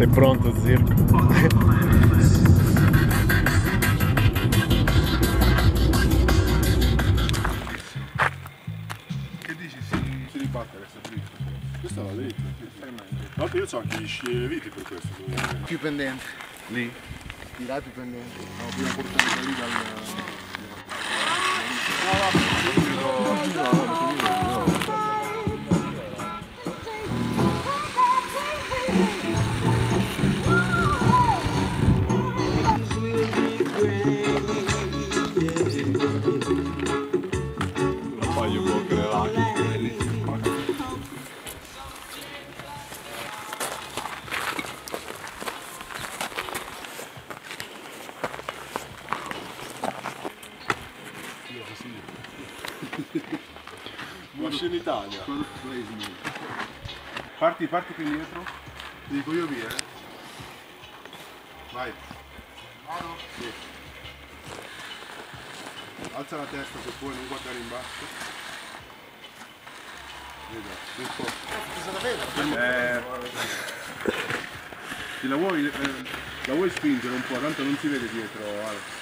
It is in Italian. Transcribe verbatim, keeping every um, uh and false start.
Sei pronto, zio? Che dici? Si, si ribatte resta dritto. Questa è la lettera. Tra l'altro io ho anche gli sci viti per questo. Più pendente. Lì? Di là più pendente. No, prima portare da lì dal... Un paio può creare. Motion Italia. Parti, parti più indietro. Ti dico io via, eh. Vai. Vado? Sì. Alza la testa se puoi, non guardare in basso. Vedi, eh, ti la vuoi, eh, la vuoi spingere un po', tanto non si vede dietro, Ale.